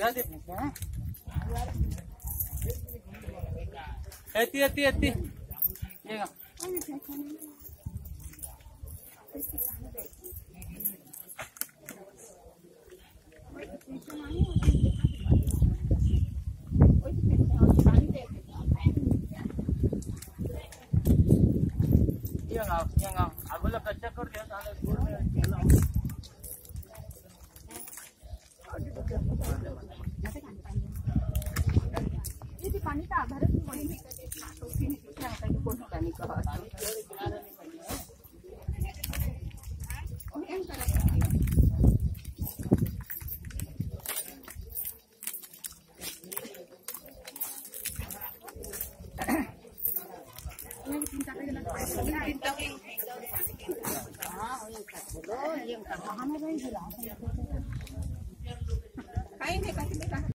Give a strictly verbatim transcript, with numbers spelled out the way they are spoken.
dip. Eti eti eti. Iya nggak? Iya nggak? Iya nggak? Aku lah kacau kor dia sana gurme. Ini पानी का आधार है पानी में तो उसी में क्या होता है कि कोई पानी का और एम करा ini cinta ke dalam cinta ke हां ये कर लो ये कहां में रही है काई नहीं काई नहीं